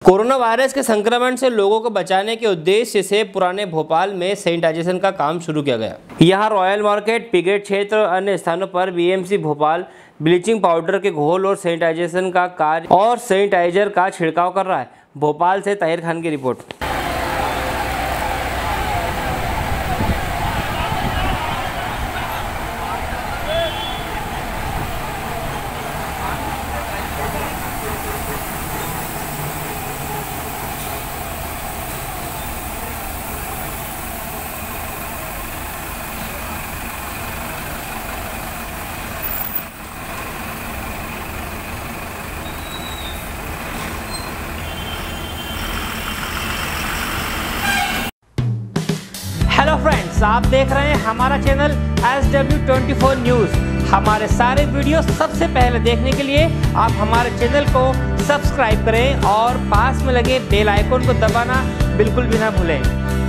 Corona virus के संक्रमण से लोगों को बचाने के उद्देश्य से पुराने भोपाल में सैनिटाइजेशन का काम शुरू किया गया। यहां रॉयल मार्केट, पिगेट क्षेत्र और अन्य स्थानों पर बीएमसी भोपाल ब्लीचिंग पाउडर के घोल और सैनिटाइजेशन का कार्य और सैनिटाइजर का छिड़काव कर रहा है। भोपाल से ताहिर खान की रिपोर्ट। हेलो फ्रेंड्स, आप देख रहे हैं हमारा चैनल SW24 न्यूज़। हमारे सारे वीडियो सबसे पहले देखने के लिए आप हमारे चैनल को सब्सक्राइब करें और पास में लगे बेल आइकन को दबाना बिल्कुल भी ना भूलें।